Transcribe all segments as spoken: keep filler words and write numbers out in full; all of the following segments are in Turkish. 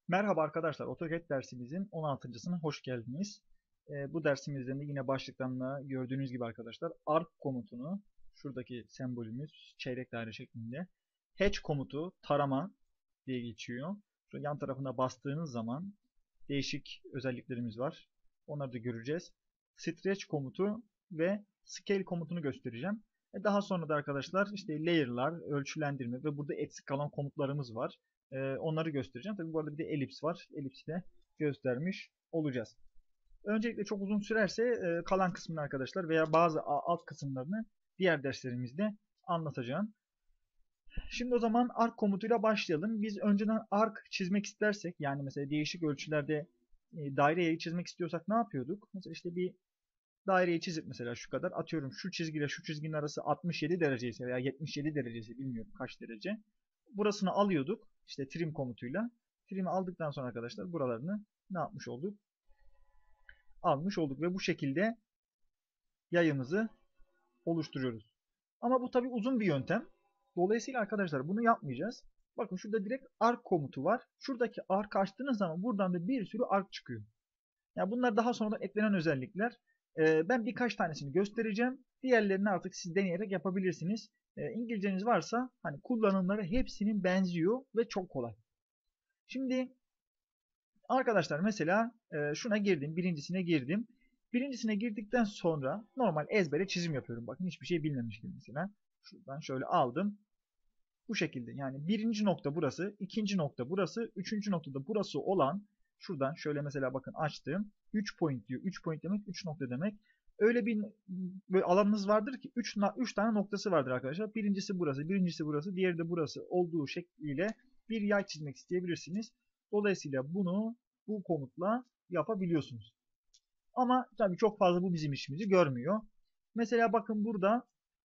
Merhaba arkadaşlar, AutoCAD dersimizin on altıncısına hoş geldiniz. Ee, bu dersimizde de yine başlıktan da gördüğünüz gibi arkadaşlar arc komutunu, şuradaki sembolümüz çeyrek daire şeklinde, hatch komutu tarama diye geçiyor. Şu yan tarafına bastığınız zaman değişik özelliklerimiz var. Onları da göreceğiz. Stretch komutu ve scale komutunu göstereceğim. E daha sonra da arkadaşlar işte layer'lar, ölçülendirme ve burada eksik kalan komutlarımız var. Ee, onları göstereceğim. Tabii bu arada bir de elips var. Elipsi de göstermiş olacağız. Öncelikle çok uzun sürerse e, kalan kısmını arkadaşlar veya bazı alt kısımlarını diğer derslerimizde anlatacağım. Şimdi o zaman arc komutuyla başlayalım. Biz önceden arc çizmek istersek, yani mesela değişik ölçülerde e, daireyi çizmek istiyorsak ne yapıyorduk? Mesela işte bir daireyi çizip mesela şu kadar atıyorum, şu çizgiyle şu çizginin arası altmış yedi derece ise veya yetmiş yedi derece ise bilmiyorum kaç derece. Burasını alıyorduk işte trim komutuyla. Trim'i aldıktan sonra arkadaşlar buralarını ne yapmış olduk? Almış olduk ve bu şekilde yayımızı oluşturuyoruz. Ama bu tabi uzun bir yöntem. Dolayısıyla arkadaşlar bunu yapmayacağız. Bakın şurada direkt arc komutu var. Şuradaki arc açtığınız zaman buradan da bir sürü arc çıkıyor. Yani bunlar daha sonradan eklenen özellikler. Ee, ben birkaç tanesini göstereceğim. Diğerlerini artık siz deneyerek yapabilirsiniz. Ee, İngilizceniz varsa hani kullanımları hepsinin benziyor ve çok kolay. Şimdi arkadaşlar mesela e, şuna girdim. Birincisine girdim. Birincisine girdikten sonra normal ezbere çizim yapıyorum. Bakın hiçbir şey bilmemiş gibi mesela. Şuradan şöyle aldım. Bu şekilde yani birinci nokta burası, ikinci nokta burası, üçüncü noktada burası olan şuradan şöyle mesela bakın açtım. üç point diyor. üç point demek üç nokta demek. Öyle bir böyle alanınız vardır ki üç, üç tane noktası vardır arkadaşlar. Birincisi burası, birincisi burası, diğeri de burası olduğu şekliyle bir yay çizmek isteyebilirsiniz. Dolayısıyla bunu bu komutla yapabiliyorsunuz. Ama tabii çok fazla bu bizim işimizi görmüyor. Mesela bakın burada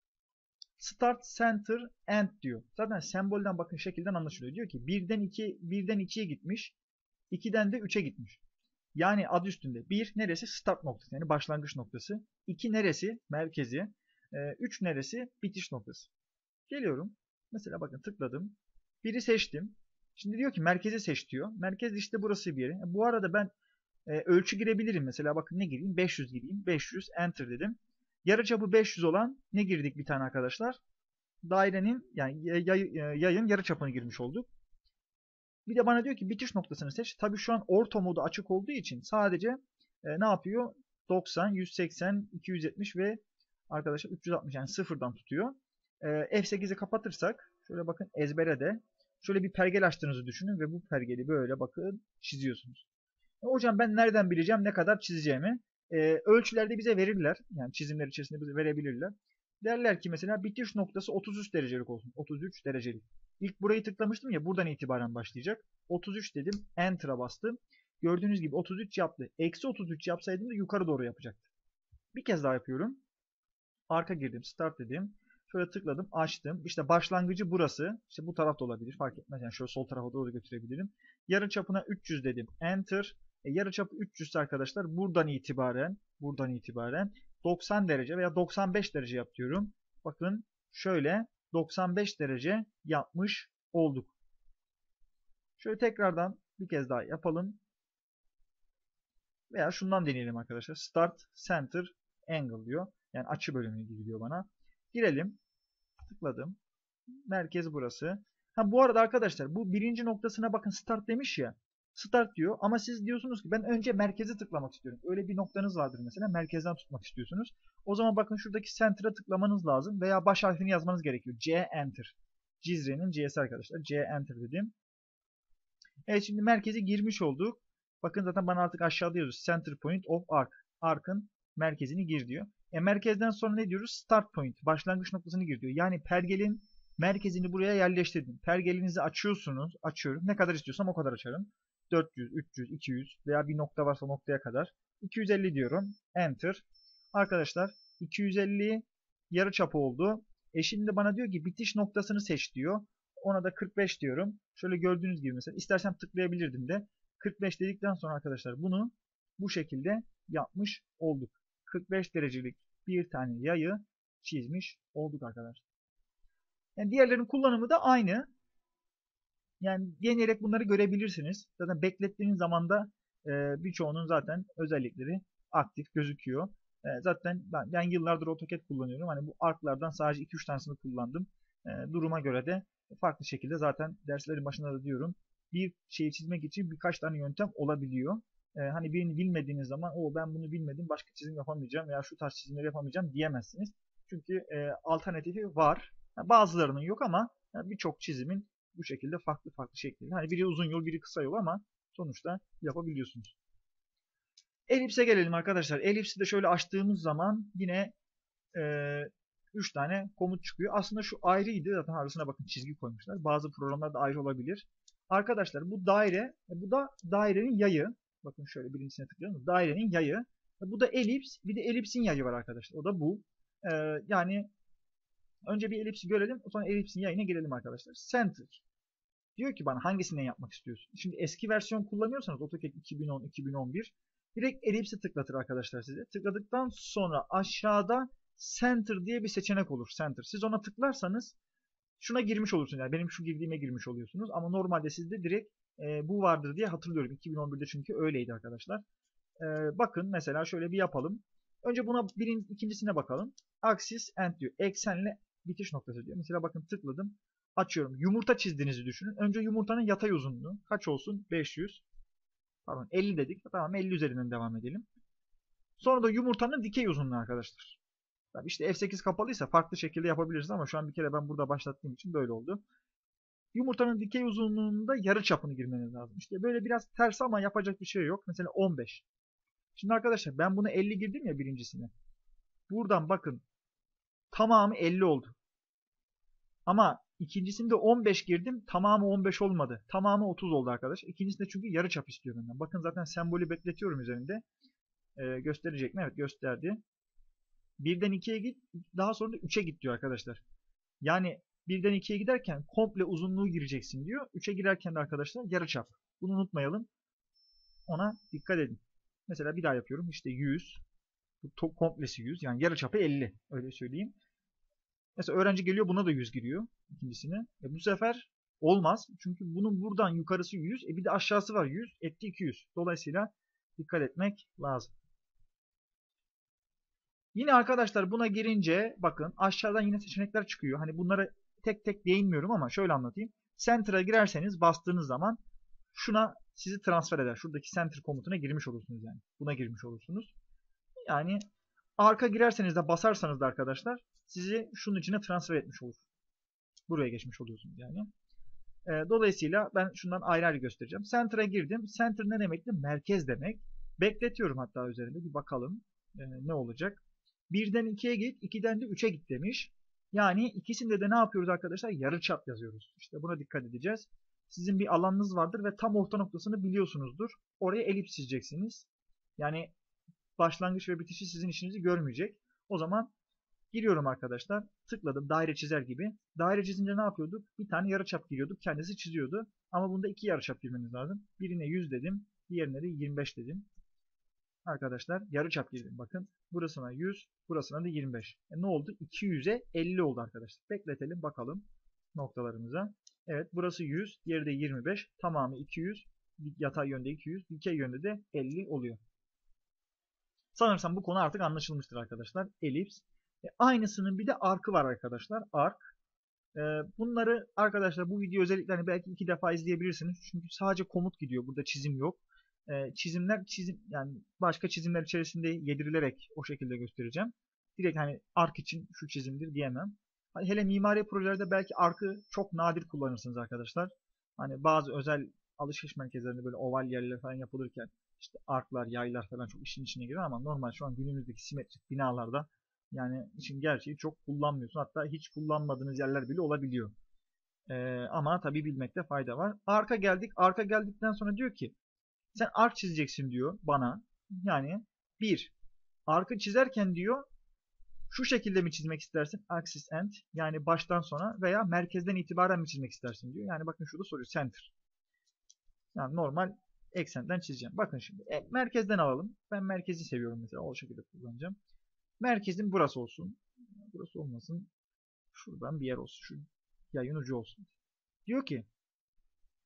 Start, Center, End diyor. Zaten sembolden bakın şekilden anlaşılıyor. Diyor ki birden iki, birden ikiye gitmiş. ikiden de üçe gitmiş. Yani adı üstünde. bir neresi? Start noktası. Yani başlangıç noktası. iki neresi? Merkezi. üç neresi? Bitiş noktası. Geliyorum. Mesela bakın tıkladım. Biri seçtim. Şimdi diyor ki merkezi seç diyor. Merkez işte burası bir yeri. E, bu arada ben e, ölçü girebilirim. Mesela bakın ne gireyim? beş yüz gireyim. beş yüz enter dedim. Yarıçapı beş yüz olan ne girdik bir tane arkadaşlar? Dairenin yani yay, yayın yarıçapını girmiş olduk. Bir de bana diyor ki bitiş noktasını seç. Tabii şu an orta modu açık olduğu için sadece e, ne yapıyor? doksan, yüz seksen, iki yüz yetmiş ve arkadaşlar üç yüz altmış yani sıfırdan tutuyor. E, F sekizi kapatırsak şöyle bakın ezbere de şöyle bir pergel açtığınızı düşünün ve bu pergeli böyle bakın çiziyorsunuz. E, hocam ben nereden bileceğim ne kadar çizeceğimi? E, ölçülerde bize verirler. Yani çizimler içerisinde bize verebilirler. Derler ki mesela bitiş noktası otuz üç derecelik olsun. otuz üç derecelik. İlk burayı tıklamıştım ya buradan itibaren başlayacak. otuz üç dedim. Enter'a bastım. Gördüğünüz gibi otuz üç yaptı. Eksi otuz üç yapsaydım da yukarı doğru yapacaktı. Bir kez daha yapıyorum. Arka girdim. Start dedim. Şöyle tıkladım. Açtım. İşte başlangıcı burası. İşte bu tarafta olabilir. Fark etmez. Yani şöyle sol tarafa doğru götürebilirim. Yarı çapına üç yüz dedim. Enter. E, yarı çapı üç yüz arkadaşlar. Buradan itibaren buradan itibaren doksan derece veya doksan beş derece yap diyorum. Bakın şöyle doksan beş derece yapmış olduk. Şöyle tekrardan bir kez daha yapalım. Veya şundan deneyelim arkadaşlar. Start Center Angle diyor. Yani açı bölümü gibi diyor bana. Girelim. Tıkladım. Merkez burası. Ha bu arada arkadaşlar bu birinci noktasına bakın start demiş ya. Start diyor ama siz diyorsunuz ki ben önce merkezi tıklamak istiyorum. Öyle bir noktanız vardır mesela. Merkezden tutmak istiyorsunuz. O zaman bakın şuradaki Center'a tıklamanız lazım veya baş harfini yazmanız gerekiyor. C Enter. Cizre'nin C'si arkadaşlar. C Enter dedim. Evet şimdi merkezi girmiş olduk. Bakın zaten bana artık aşağıda yazıyor. Center point of arc. Arc'ın merkezini gir diyor. E merkezden sonra ne diyoruz? Start point. Başlangıç noktasını gir diyor. Yani pergelin merkezini buraya yerleştirdim. Pergelinizi açıyorsunuz. Açıyorum. Ne kadar istiyorsam o kadar açarım. dört yüz, üç yüz, iki yüz veya bir nokta varsa noktaya kadar. iki yüz elli diyorum. Enter. Arkadaşlar iki yüz elli yarıçapı oldu. E şimdi bana diyor ki bitiş noktasını seç diyor. Ona da kırk beş diyorum. Şöyle gördüğünüz gibi mesela istersem tıklayabilirdim de. kırk beş dedikten sonra arkadaşlar bunu bu şekilde yapmış olduk. kırk beş derecelik bir tane yayı çizmiş olduk arkadaşlar. Yani diğerlerinin kullanımı da aynı. Yani deneyerek bunları görebilirsiniz. Zaten beklettiğiniz zaman da e, birçoğunun zaten özellikleri aktif gözüküyor. E, zaten ben, ben yıllardır AutoCAD kullanıyorum. Hani bu arc'lardan sadece iki üç tanesini kullandım. E, duruma göre de farklı şekilde zaten derslerin başında da diyorum. Bir şeyi çizmek için birkaç tane yöntem olabiliyor. E, hani birini bilmediğiniz zaman o ben bunu bilmedim başka çizim yapamayacağım veya şu tarz çizimleri yapamayacağım diyemezsiniz. Çünkü e, alternatifi var. Yani bazılarının yok ama yani birçok çizimin bu şekilde farklı farklı şekilde. Hani biri uzun yol, biri kısa yol ama sonuçta yapabiliyorsunuz. Elipse gelelim arkadaşlar. Elipsi de şöyle açtığımız zaman yine üç tane komut çıkıyor. Aslında şu ayrıydı. Zaten arasına bakın çizgi koymuşlar. Bazı programlarda ayrı olabilir. Arkadaşlar bu daire, bu da dairenin yayı. Bakın şöyle birincisine tıklayalım. Dairenin yayı. Bu da elips. Bir de elipsin yayı var arkadaşlar. O da bu. Ee, yani önce bir elipsi görelim. Sonra elipsin yayına girelim arkadaşlar. Center. Diyor ki bana hangisinden yapmak istiyorsun? Şimdi eski versiyon kullanıyorsanız AutoCAD iki bin on iki bin on bir direkt elipsi tıklatır arkadaşlar size. Tıkladıktan sonra aşağıda Center diye bir seçenek olur. Center. Siz ona tıklarsanız şuna girmiş olursunuz. Yani benim şu girdiğime girmiş oluyorsunuz. Ama normalde sizde direkt e, bu vardır diye hatırlıyorum. iki bin on birde çünkü öyleydi arkadaşlar. E, bakın mesela şöyle bir yapalım. Önce buna birin, ikincisine bakalım. Axis End diyor. Eksenle bitiş noktası diyor. Mesela bakın tıkladım. Açıyorum. Yumurta çizdiğinizi düşünün. Önce yumurtanın yatay uzunluğu kaç olsun? beş yüz. Pardon elli dedik. Tamam elli üzerinden devam edelim. Sonra da yumurtanın dikey uzunluğu arkadaşlar. Tabii işte F sekiz kapalıysa farklı şekilde yapabiliriz ama şu an bir kere ben burada başlattığım için böyle oldu. Yumurtanın dikey uzunluğunda yarı çapını girmeniz lazım. İşte böyle biraz ters ama yapacak bir şey yok. Mesela on beş. Şimdi arkadaşlar ben bunu elli girdim ya birincisine. Buradan bakın tamamı elli oldu. Ama ikincisinde on beş girdim. Tamamı on beş olmadı. Tamamı otuz oldu arkadaş. İkincisinde çünkü yarı çap istiyor benden. Bakın zaten sembolü bekletiyorum üzerinde. Ee, gösterecek mi? Evet gösterdi. birden ikiye git. Daha sonra da üçe git diyor arkadaşlar. Yani birden ikiye giderken komple uzunluğu gireceksin diyor. üçe girerken de arkadaşlar yarıçap. Bunu unutmayalım. Ona dikkat edin. Mesela bir daha yapıyorum. İşte yüz. Bu komplesi yüz. Yani yarıçapı elli. Öyle söyleyeyim. Mesela öğrenci geliyor buna da yüz giriyor. İkincisine. E bu sefer olmaz. Çünkü bunun buradan yukarısı yüz. E bir de aşağısı var yüz. Etti iki yüz. Dolayısıyla dikkat etmek lazım. Yine arkadaşlar buna girince bakın aşağıdan yine seçenekler çıkıyor. Hani bunlara tek tek değinmiyorum ama şöyle anlatayım. Center'a girerseniz bastığınız zaman şuna sizi transfer eder. Şuradaki center komutuna girmiş olursunuz yani. Buna girmiş olursunuz. Yani arka girerseniz de basarsanız da arkadaşlar sizi şunun içine transfer etmiş olur. Buraya geçmiş oluyorsunuz yani. E, dolayısıyla ben şundan ayrı ayrı göstereceğim. Center'a girdim. Center ne demekti? Merkez demek. Bekletiyorum hatta üzerinde bir bakalım e, ne olacak. birden ikiye git, ikiden de üçe git demiş. Yani ikisinde de ne yapıyoruz arkadaşlar? Yarıçap yazıyoruz. İşte buna dikkat edeceğiz. Sizin bir alanınız vardır ve tam orta noktasını biliyorsunuzdur. Oraya elips çizeceksiniz. Yani başlangıç ve bitişi sizin işinizi görmeyecek. O zaman giriyorum arkadaşlar. Tıkladım daire çizer gibi. Daire çizince ne yapıyorduk? Bir tane yarıçap giriyorduk. Kendisi çiziyordu. Ama bunda iki yarıçap girmeniz lazım. Birine yüz dedim. Diğerine de yirmi beş dedim. Arkadaşlar yarıçap girdim. Bakın burasına yüz, burasına da yirmi beş. E ne oldu? iki yüze elli oldu arkadaşlar. Bekletelim bakalım noktalarımıza. Evet burası yüz, diğeri de yirmi beş. Tamamı iki yüz. Yatay yönde iki yüz, dikey yönde de elli oluyor. Sanırsam bu konu artık anlaşılmıştır arkadaşlar. Elips. E aynısının bir de arkı var arkadaşlar. Ark. E bunları arkadaşlar bu video özellikle hani belki iki defa izleyebilirsiniz. Çünkü sadece komut gidiyor. Burada çizim yok. E, çizimler çizim yani başka çizimler içerisinde yedirilerek o şekilde göstereceğim. Direkt hani ark için şu çizimdir diyemem. Hani hele mimari projelerde belki arkı çok nadir kullanırsınız arkadaşlar. Hani bazı özel alışveriş merkezlerinde böyle oval yerler falan yapılırken işte arklar, yaylar falan çok işin içine giriyor ama normal şu an günümüzdeki simetrik binalarda yani işin gerçeği çok kullanmıyorsun. Hatta hiç kullanmadığınız yerler bile olabiliyor. Ee, ama tabii bilmekte fayda var. Arka geldik. Arka geldikten sonra diyor ki sen ark çizeceksin diyor bana. Yani bir arkı çizerken diyor şu şekilde mi çizmek istersin? Axis end yani baştan sona veya merkezden itibaren mi çizmek istersin diyor. Yani bakın şurada soruyor center. Yani normal eksenden çizeceğim. Bakın şimdi e, merkezden alalım. Ben merkezi seviyorum mesela. O şekilde kullanacağım. Merkezin burası olsun. Burası olmasın. Şuradan bir yer olsun. Şu yayın ucu olsun. Diyor ki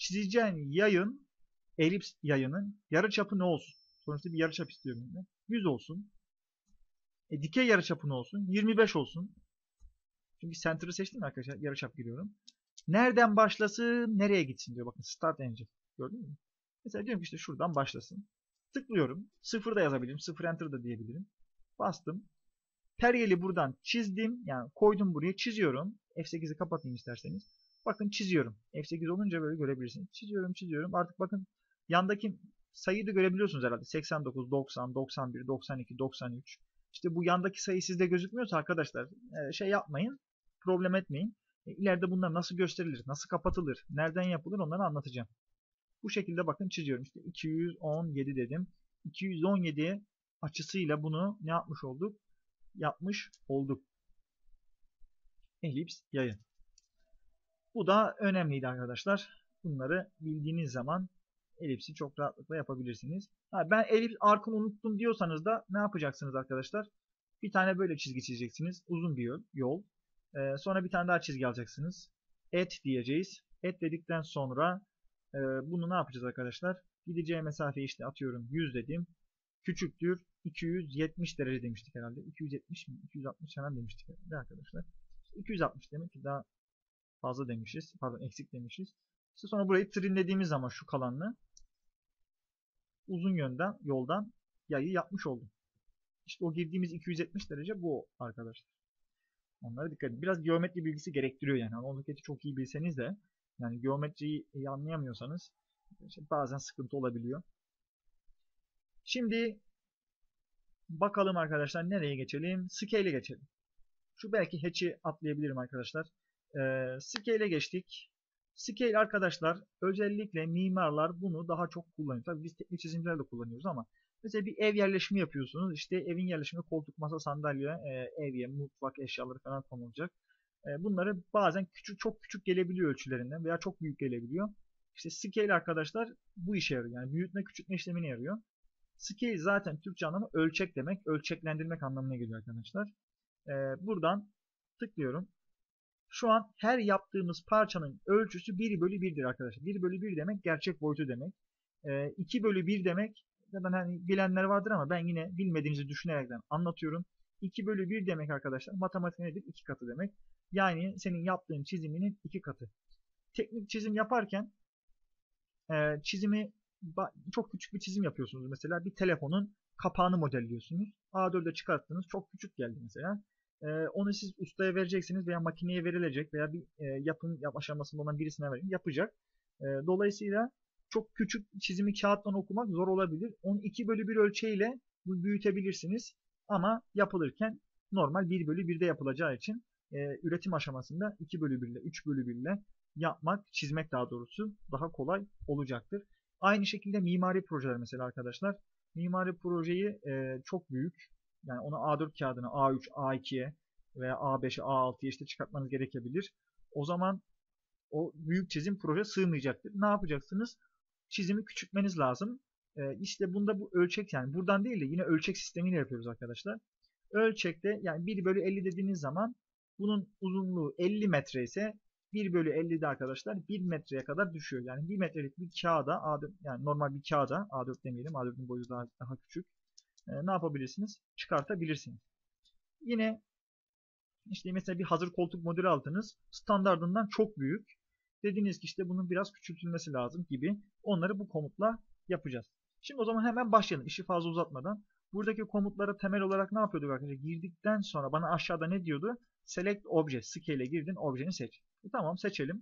çizeceğin yayın, elips yayının yarıçapı ne olsun? Sonuçta bir yarıçap istiyorum ben. yüz olsun. E, dikey yarıçapı ne olsun? yirmi beş olsun. Çünkü center'ı seçtim arkadaşlar. Yarıçap giriyorum. Nereden başlasın, nereye gitsin diyor. Bakın start angel. Gördün mü? Mesela diyorum ki işte şuradan başlasın. Tıklıyorum. Sıfır da yazabilirim. Sıfır enter da diyebilirim. Bastım. Pergeli buradan çizdim. Yani koydum buraya. Çiziyorum. F sekizi kapatayım isterseniz. Bakın çiziyorum. F sekiz olunca böyle görebilirsiniz. Çiziyorum çiziyorum. Artık bakın yandaki sayıyı da görebiliyorsunuz herhalde. seksen dokuz, doksan, doksan bir, doksan iki, doksan üç. İşte bu yandaki sayı sizde gözükmüyorsa arkadaşlar şey yapmayın. Problem etmeyin. E, ileride bunlar nasıl gösterilir? Nasıl kapatılır? Nereden yapılır? Onları anlatacağım. Bu şekilde bakın çiziyorum. İşte iki yüz on yedi dedim. iki yüz on yedi açısıyla bunu ne yapmış olduk? Yapmış olduk. Elips yayın. Bu da önemliydi arkadaşlar. Bunları bildiğiniz zaman elipsi çok rahatlıkla yapabilirsiniz. Ha, ben elips arkını unuttum diyorsanız da ne yapacaksınız arkadaşlar? Bir tane böyle çizgi çizeceksiniz. Uzun bir yol. Ee, sonra bir tane daha çizgi alacaksınız. Et diyeceğiz. Et dedikten sonra e, bunu ne yapacağız arkadaşlar? Gideceği mesafeyi işte atıyorum yüz dedim. Küçüktür iki yüz yetmiş derece demiştik herhalde. iki yüz yetmiş mi? iki yüz altmış falan demiştik herhalde arkadaşlar. iki yüz altmış demek ki daha fazla demişiz. Pardon eksik demişiz. İşte sonra burayı trimlediğimiz zaman şu kalanını uzun yönden yoldan yayı yapmış oldum. İşte o girdiğimiz iki yüz yetmiş derece bu arkadaşlar. Onlara dikkat edin. Biraz geometri bilgisi gerektiriyor yani. Anadolu'daki çok iyi bilseniz de yani geometriyi iyi anlayamıyorsanız işte bazen sıkıntı olabiliyor. Şimdi bakalım arkadaşlar nereye geçelim? Scale'e geçelim. Şu belki hatch'i atlayabilirim arkadaşlar. Ee, Scale'e geçtik. Scale arkadaşlar özellikle mimarlar bunu daha çok kullanıyor. Tabii biz teknik çizimler de kullanıyoruz ama mesela bir ev yerleşimi yapıyorsunuz. İşte evin yerleşimi koltuk, masa, sandalye, e, evye, mutfak eşyaları falan konulacak. E, bunları bazen küçük çok küçük gelebiliyor ölçülerinden veya çok büyük gelebiliyor. İşte scale arkadaşlar bu işe yarıyor. Yani büyütme küçültme işlemine yarıyor. Scale zaten Türkçe anlamı ölçek demek. Ölçeklendirmek anlamına geliyor arkadaşlar. E, buradan tıklıyorum. Şu an her yaptığımız parçanın ölçüsü bir bölü birdir arkadaşlar. bir bölü bir demek gerçek boyutu demek. E, iki bölü bir demek zaten hani bilenler vardır ama ben yine bilmediğinizi düşünerekten anlatıyorum. iki bölü bir demek arkadaşlar matematik nedir? iki katı demek. Yani senin yaptığın çiziminin iki katı. Teknik çizim yaparken e, çizimi çok küçük bir çizim yapıyorsunuz. Mesela bir telefonun kapağını modelliyorsunuz. A dört'e çıkarttınız. Çok küçük geldi mesela. E, onu siz ustaya vereceksiniz veya makineye verilecek veya bir e, yapım yap aşamasında olan birisine verin. Yapacak. E, dolayısıyla çok küçük çizimi kağıttan okumak zor olabilir. Onu iki bölü bir ölçeğiyle büyütebilirsiniz. Ama yapılırken normal bir bölü birde yapılacağı için e, üretim aşamasında iki bölü bir ile üç bölü bir ile yapmak, çizmek daha doğrusu daha kolay olacaktır. Aynı şekilde mimari projeler mesela arkadaşlar. Mimari projeyi e, çok büyük, yani onu A dört kağıdına A üç, A iki'ye veya A beş'e, A altı'ya işte çıkartmanız gerekebilir. O zaman o büyük çizim proje sığmayacaktır. Ne yapacaksınız? Çizimi küçültmeniz lazım. E, işte bunda bu ölçek, yani buradan değil de yine ölçek sistemiyle yapıyoruz arkadaşlar. Ölçekte yani bir bölü elli dediğiniz zaman bunun uzunluğu elli metre ise bir bölü ellide arkadaşlar bir metreye kadar düşüyor. Yani bir metrelik bir kağıda A dört, yani normal bir kağıda A dört demeyelim, A dört'ün boyu daha, daha küçük. E, ne yapabilirsiniz? Çıkartabilirsiniz. Yine işte mesela bir hazır koltuk modeli aldınız. Standardından çok büyük. Dediniz ki işte bunun biraz küçültülmesi lazım gibi. Onları bu komutla yapacağız. Şimdi o zaman hemen başlayalım. İşi fazla uzatmadan. Buradaki komutlara temel olarak ne yapıyorduk arkadaşlar? Girdikten sonra bana aşağıda ne diyordu? Select Object. Scale'e girdin. Objeni seç. E tamam, seçelim.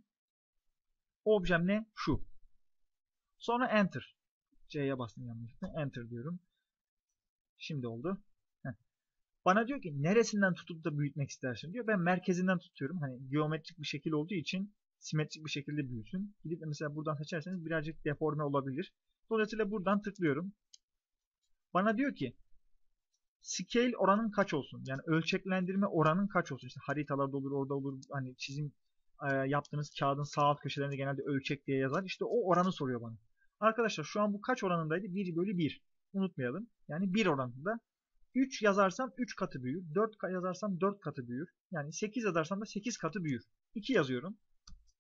Objem ne? Şu. Sonra Enter. C'ye bastım yanlışlıkla. Enter diyorum. Şimdi oldu. Heh. Bana diyor ki neresinden tutup da büyütmek istersin diyor. Ben merkezinden tutuyorum. Hani geometrik bir şekil olduğu için simetrik bir şekilde büyüsün. Gidip de mesela buradan seçerseniz birazcık deforme olabilir. Dolayısıyla buradan tıklıyorum. Bana diyor ki scale oranın kaç olsun? Yani ölçeklendirme oranın kaç olsun? İşte haritalarda olur, orada olur. Hani çizim e, yaptığınız kağıdın sağ alt köşelerinde genelde ölçek diye yazar. İşte o oranı soruyor bana. Arkadaşlar şu an bu kaç oranındaydı? bir bölü bir. Unutmayalım. Yani bir oranında. üç yazarsam üç katı büyür. dört yazarsam dört katı büyür. Yani sekiz yazarsam da sekiz katı büyür. iki yazıyorum.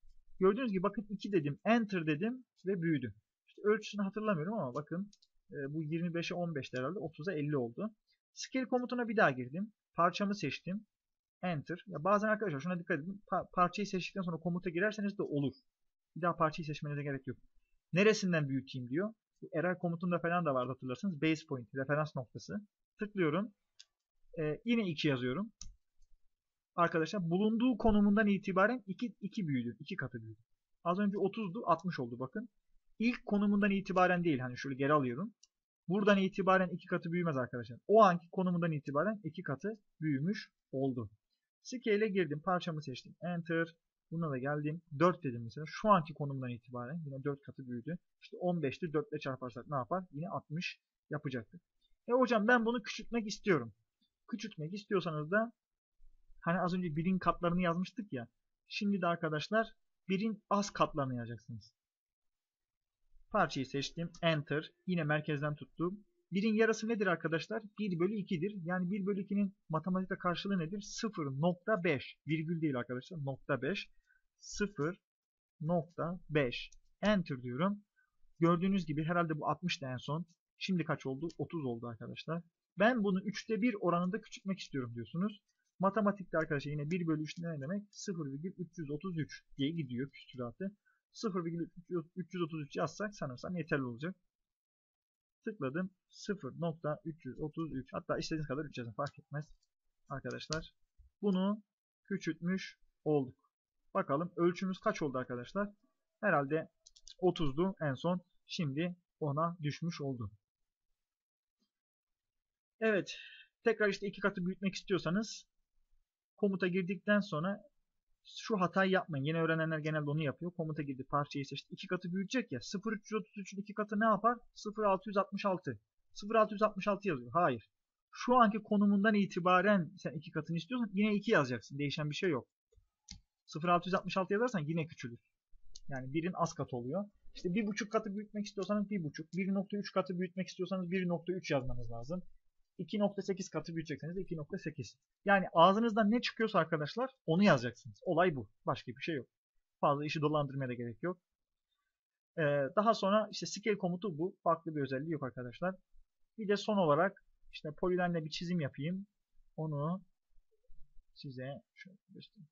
Gördüğünüz gibi bakın iki dedim, enter dedim ve büyüdü. İşte ölçüsünü hatırlamıyorum ama bakın e, bu yirmi beşe on beşti herhalde, otuza elli oldu. Scale komutuna bir daha girdim. Parçamı seçtim. Enter. Ya bazen arkadaşlar şuna dikkat edin. Pa parçayı seçtikten sonra komuta girerseniz de olur. Bir daha parçayı seçmenize gerek yok. Neresinden büyüteyim diyor. Bu array komutunda falan da vardı hatırlarsanız. Base point, referans noktası. Tıklıyorum. Ee, yine iki yazıyorum. Arkadaşlar bulunduğu konumundan itibaren iki, iki büyüdü. iki katı büyüdü. Az önce otuzdu, altmış oldu bakın. İlk konumundan itibaren değil. Hani şöyle geri alıyorum. Buradan itibaren iki katı büyümez arkadaşlar. O anki konumundan itibaren iki katı büyümüş oldu. Scale'e girdim. Parçamı seçtim. Enter. Buna da geldim. dört dedim mesela. Şu anki konumdan itibaren yine dört katı büyüdü. İşte on beşti. dört ile çarparsak ne yapar? Yine altmış yapacaktır. E hocam ben bunu küçültmek istiyorum. Küçültmek istiyorsanız da hani az önce birin katlarını yazmıştık ya. Şimdi de arkadaşlar birin az katlarını yazacaksınız. Parçayı seçtim. Enter. Yine merkezden tuttum. birin yarısı nedir arkadaşlar? bir bölü iki'dir. Yani bir bölü iki'nin matematikte karşılığı nedir? sıfır nokta beş. Virgül değil arkadaşlar. nokta beş. sıfır nokta beş. Enter diyorum. Gördüğünüz gibi herhalde bu altmıştı en son. Şimdi kaç oldu? otuz oldu arkadaşlar. Ben bunu üçte bir oranında küçültmek istiyorum diyorsunuz. Matematikte arkadaşlar yine bir bölü üç ne demek? sıfır virgül üç yüz otuz üç diye gidiyor küsuratı. sıfır virgül üç yüz otuz üç yazsak sanırsam yeterli olacak. Tıkladım. sıfır nokta üç yüz otuz üç. Hatta istediğiniz kadar üç yazın, fark etmez. Arkadaşlar bunu küçültmüş olduk. Bakalım ölçümüz kaç oldu arkadaşlar? Herhalde otuzdu en son. Şimdi ona düşmüş oldu. Evet. Tekrar işte iki katı büyütmek istiyorsanız komuta girdikten sonra şu hatayı yapmayın. Yeni öğrenenler genelde onu yapıyor. Komuta girdi, parçayı seçti. iki katı büyütecek ya. sıfır virgül üç yüz otuz üçün iki katı ne yapar? sıfır virgül altı yüz altmış altı. sıfır virgül altı yüz altmış altı yazıyor. Hayır. Şu anki konumundan itibaren sen iki katını istiyorsan yine iki yazacaksın. Değişen bir şey yok. sıfır virgül altı yüz altmış altı yazarsan yine küçülür. Yani birin az katı oluyor. İşte bir buçuk katı büyütmek istiyorsanız bir buçuk. bir nokta üç katı büyütmek istiyorsanız bir nokta üç yazmanız lazım. iki nokta sekiz katı büyütecekseniz de iki nokta sekiz. Yani ağzınızdan ne çıkıyorsa arkadaşlar onu yazacaksınız. Olay bu. Başka bir şey yok. Fazla işi dolandırmaya da gerek yok. Ee, daha sonra işte scale komutu bu. Farklı bir özelliği yok arkadaşlar. Bir de son olarak işte poligonla bir çizim yapayım. Onu size şöyle göstereyim.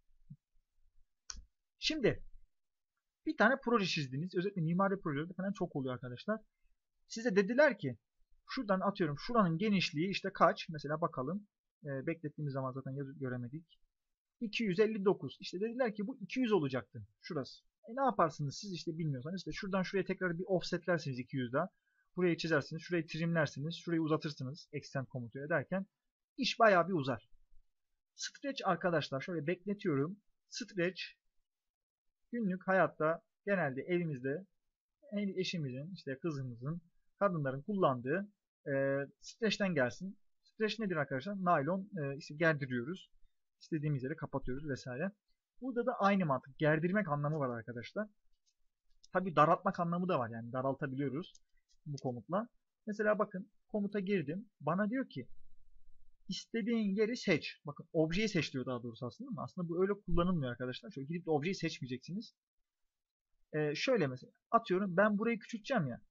Şimdi bir tane proje çizdiniz. Özellikle mimari projelerde falan çok oluyor arkadaşlar. Size dediler ki şuradan atıyorum şuranın genişliği işte kaç? Mesela bakalım. E, beklettiğimiz zaman zaten yazı göremedik. iki yüz elli dokuz. İşte dediler ki bu iki yüz olacaktı. Şurası. E ne yaparsınız siz işte bilmiyorsanız işte şuradan şuraya tekrar bir offsetlersiniz iki yüzde. Burayı çizersiniz. Şurayı trimlersiniz. Şurayı uzatırsınız. Extend komutu ederken iş bayağı bir uzar. Stretch arkadaşlar şöyle bekletiyorum. Stretch günlük hayatta genelde evimizde eşimizin, işte kızımızın, kadınların kullandığı e, streçten gelsin. Streç nedir arkadaşlar? Naylon e, işte gerdiriyoruz. İstediğimiz yere kapatıyoruz vesaire. Burada da aynı mantık. Gerdirmek anlamı var arkadaşlar. Tabi daraltmak anlamı da var. Yani daraltabiliyoruz bu komutla. Mesela bakın komuta girdim. Bana diyor ki istediğin yeri seç. Bakın objeyi seç diyor daha doğrusu aslında ama aslında bu öyle kullanılmıyor arkadaşlar. Şöyle gidip de objeyi seçmeyeceksiniz. Ee, şöyle mesela atıyorum ben burayı küçülteceğim ya.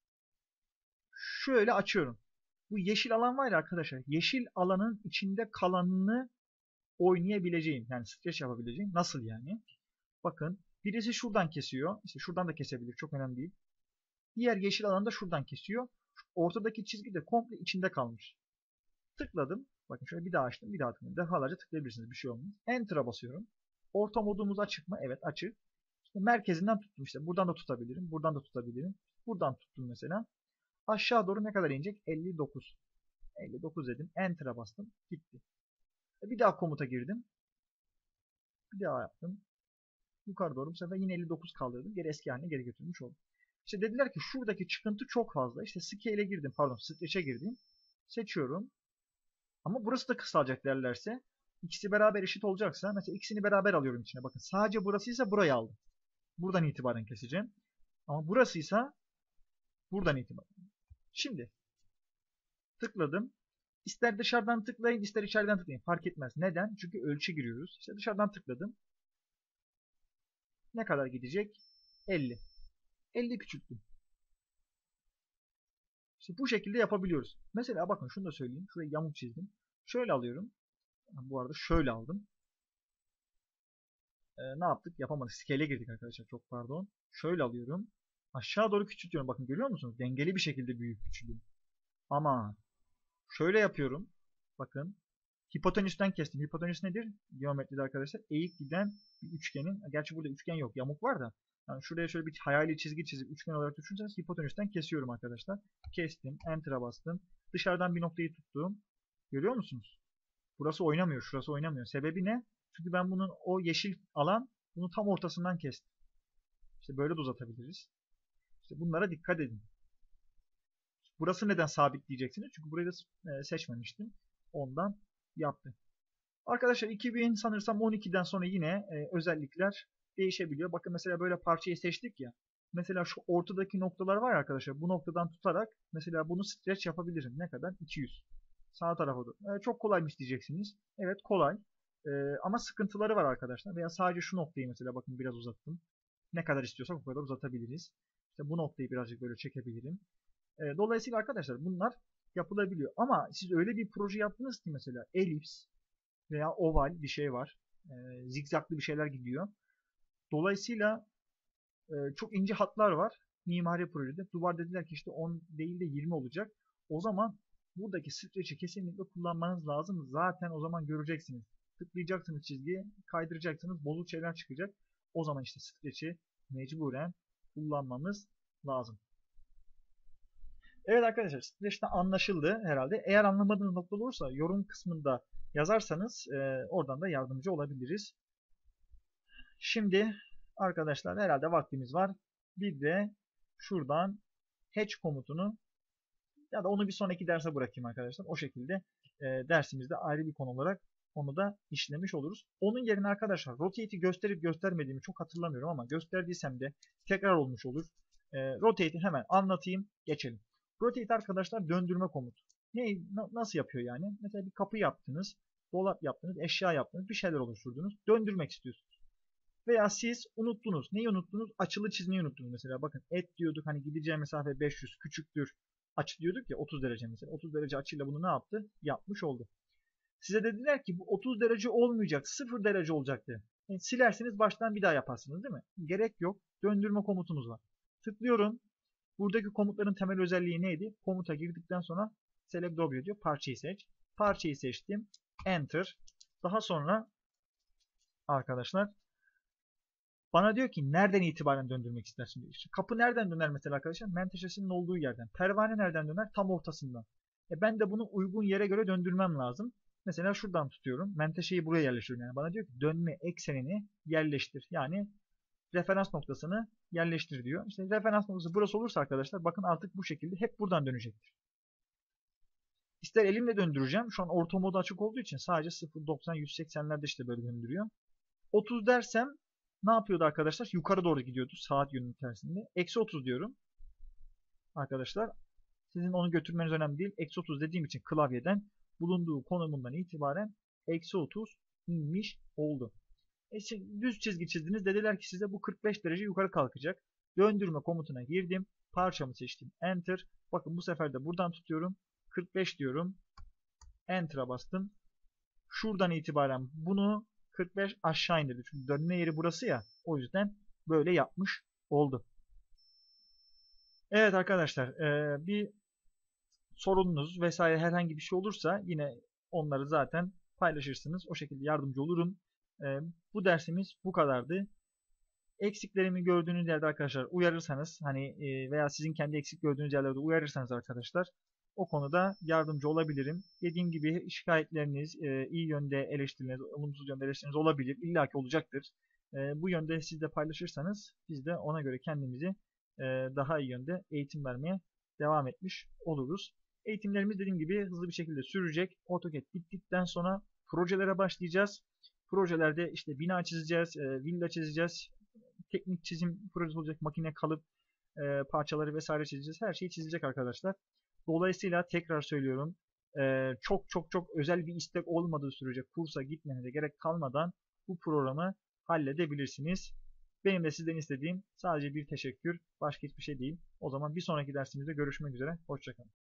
Şöyle açıyorum. Bu yeşil alan var ya arkadaşlar. Yeşil alanın içinde kalanını oynayabileceğim. Yani streç yapabileceğim. Nasıl yani? Bakın birisi şuradan kesiyor. İşte şuradan da kesebilir. Çok önemli değil. Diğer yeşil alanı da şuradan kesiyor. Ortadaki çizgi de komple içinde kalmış. Tıkladım. Bakın şöyle bir daha açtım. Bir daha tıkladım. Defalarca tıklayabilirsiniz. Bir şey olmaz. Enter'a basıyorum. Orta modumuz açık mı? Evet açık. İşte merkezinden tuttum işte. Buradan da tutabilirim. Buradan da tutabilirim. Buradan tuttum mesela. Aşağı doğru ne kadar inecek? elli dokuz. elli dokuz dedim. Enter'a bastım. Gitti. Bir daha komuta girdim. Bir daha yaptım. Yukarı doğru bu sefer yine elli dokuz kaldırdım. Geri eski haline geri götürmüş oldum. İşte dediler ki şuradaki çıkıntı çok fazla. İşte scale'e girdim. Pardon stretch'e girdim. Seçiyorum. Ama burası da kısalacak derlerse ikisi beraber eşit olacaksa mesela ikisini beraber alıyorum içine. Bakın sadece burasıysa burayı aldım. Buradan itibaren keseceğim. Ama burasıysa buradan itibaren. Şimdi tıkladım. İster dışarıdan tıklayın, ister içeriden tıklayın. Fark etmez. Neden? Çünkü ölçü giriyoruz. İşte dışarıdan tıkladım. Ne kadar gidecek? elli. elli küçülttüm. İşte bu şekilde yapabiliyoruz. Mesela bakın şunu da söyleyeyim. Şuraya yamuk çizdim. Şöyle alıyorum. Bu arada şöyle aldım. Ee, ne yaptık? Yapamadık. Scale'e girdik arkadaşlar. Çok pardon. Şöyle alıyorum. Aşağı doğru küçültüyorum. Bakın görüyor musunuz? Dengeli bir şekilde büyük küçülüyor. Ama şöyle yapıyorum. Bakın. Hipotenüsten kestim. Hipotenüs nedir? Geometride arkadaşlar. Eğik giden bir üçgenin. Gerçi burada üçgen yok. Yamuk var da. Yani şuraya şöyle bir hayali çizgi çizip üçgen olarak düşünürseniz hipotenüsten kesiyorum arkadaşlar. Kestim. Enter'a bastım. Dışarıdan bir noktayı tuttum. Görüyor musunuz? Burası oynamıyor. Şurası oynamıyor. Sebebi ne? Çünkü ben bunun o yeşil alan bunu tam ortasından kestim. İşte böyle de uzatabiliriz. İşte bunlara dikkat edin. Burası neden sabit diyeceksiniz? Çünkü burayı da seçmemiştim. Ondan yaptım. Arkadaşlar iki bin sanırsam on ikiden sonra yine e, özellikler değişebiliyor. Bakın mesela böyle parçayı seçtik ya. Mesela şu ortadaki noktalar var ya arkadaşlar. Bu noktadan tutarak mesela bunu stretch yapabilirim. Ne kadar? iki yüz. Sağ tarafa doğru. E, çok kolaymış diyeceksiniz. Evet kolay. E, ama sıkıntıları var arkadaşlar. Veya sadece şu noktayı mesela bakın biraz uzattım. Ne kadar istiyorsak o kadar uzatabiliriz. İşte bu noktayı birazcık böyle çekebilirim. E, dolayısıyla arkadaşlar bunlar yapılabiliyor. Ama siz öyle bir proje yaptınız ki mesela elips veya oval bir şey var. E, zigzaglı bir şeyler gidiyor. Dolayısıyla e, çok ince hatlar var. Mimari projede. Duvar dediler ki işte on değil de yirmi olacak. O zaman buradaki stretch'i kesinlikle kullanmanız lazım. Zaten o zaman göreceksiniz. Tıklayacaksınız çizgiyi, kaydıracaksınız, bozuk şeyler çıkacak. O zaman işte stretch'i mecburen kullanmamız lazım. Evet arkadaşlar, stretch'ten anlaşıldı herhalde. Eğer anlamadığınız nokta olursa yorum kısmında yazarsanız e, oradan da yardımcı olabiliriz. Şimdi arkadaşlar herhalde vaktimiz var. Bir de şuradan hatch komutunu ya da onu bir sonraki derse bırakayım arkadaşlar. O şekilde e, dersimizde ayrı bir konu olarak onu da işlemiş oluruz. Onun yerine arkadaşlar rotate'i gösterip göstermediğimi çok hatırlamıyorum ama gösterdiysem de tekrar olmuş olur. E, rotate'i hemen anlatayım, geçelim. Rotate arkadaşlar döndürme komutu. Ne, nasıl yapıyor yani? Mesela bir kapı yaptınız, dolap yaptınız, eşya yaptınız, bir şeyler oluşturdunuz. Döndürmek istiyorsunuz. Veya siz unuttunuz. Neyi unuttunuz? Açılı çizmeyi unuttunuz mesela. Bakın et diyorduk hani gideceği mesafe beş yüz küçüktür. Açı diyorduk ya otuz derece mesela. otuz derece açıyla bunu ne yaptı? Yapmış oldu. Size dediler ki bu otuz derece olmayacak. sıfır derece olacaktı. Yani silersiniz baştan bir daha yaparsınız değil mi? Gerek yok. Döndürme komutumuz var. Tıklıyorum. Buradaki komutların temel özelliği neydi? Komuta girdikten sonra select W diyor. Parçayı seç. Parçayı seçtim. Enter. Daha sonra arkadaşlar bana diyor ki nereden itibaren döndürmek istersin diyor. İşte kapı nereden döner mesela arkadaşlar? Menteşesinin olduğu yerden. Pervane nereden döner? Tam ortasından. E ben de bunu uygun yere göre döndürmem lazım. Mesela şuradan tutuyorum. Menteşeyi buraya yerleştiriyorum. Yani bana diyor ki dönme eksenini yerleştir. Yani referans noktasını yerleştir diyor. İşte referans noktası burası olursa arkadaşlar bakın artık bu şekilde hep buradan dönecektir. İster elimle döndüreceğim. Şu an orta modu açık olduğu için sadece sıfır doksan yüz seksenlerde işte böyle döndürüyor. otuz dersem ne yapıyordu arkadaşlar? Yukarı doğru gidiyordu saat yönünün tersinde. Eksi otuz diyorum. Arkadaşlar sizin onu götürmeniz önemli değil. Eksi otuz dediğim için klavyeden bulunduğu konumundan itibaren eksi otuz inmiş oldu. E düz çizgi çizdiniz. Dediler ki size bu kırk beş derece yukarı kalkacak. Döndürme komutuna girdim. Parçamı seçtim. Enter. Bakın bu sefer de buradan tutuyorum. kırk beş diyorum. Enter'a bastım. Şuradan itibaren bunu kırk beş aşağı indirdi. Çünkü dönme yeri burası ya. O yüzden böyle yapmış oldu. Evet arkadaşlar bir sorununuz vesaire herhangi bir şey olursa yine onları zaten paylaşırsınız. O şekilde yardımcı olurum. Bu dersimiz bu kadardı. Eksiklerimi gördüğünüz yerde arkadaşlar uyarırsanız hani veya sizin kendi eksik gördüğünüz yerlerde uyarırsanız arkadaşlar o konuda yardımcı olabilirim. Dediğim gibi şikayetleriniz, iyi yönde eleştirileriniz, olumsuz yönde eleştiriniz olabilir. İlla ki olacaktır. Bu yönde siz de paylaşırsanız biz de ona göre kendimizi daha iyi yönde eğitim vermeye devam etmiş oluruz. Eğitimlerimiz dediğim gibi hızlı bir şekilde sürecek. AutoCAD bittikten sonra projelere başlayacağız. Projelerde işte bina çizeceğiz, villa çizeceğiz, teknik çizim projesi olacak, makine kalıp e, parçaları vesaire çizeceğiz. Her şey çizilecek arkadaşlar. Dolayısıyla tekrar söylüyorum. E, çok çok çok özel bir istek olmadığı sürece kursa gitmenize gerek kalmadan bu programı halledebilirsiniz. Benim de sizden istediğim sadece bir teşekkür, başka hiçbir şey değil. O zaman bir sonraki dersimizde görüşmek üzere. Hoşça kalın.